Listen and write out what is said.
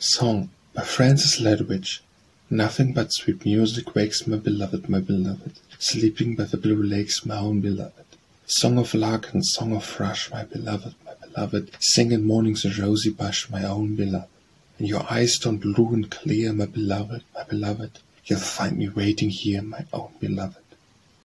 Song by Francis Ledwidge. Nothing but sweet music wakes my beloved, sleeping by the blue lakes, my own beloved. Song of lark and song of thrush, my beloved, sing in morning's a rosy bush, my own beloved. And your eyes turn blue and clear, my beloved, you'll find me waiting here, my own beloved.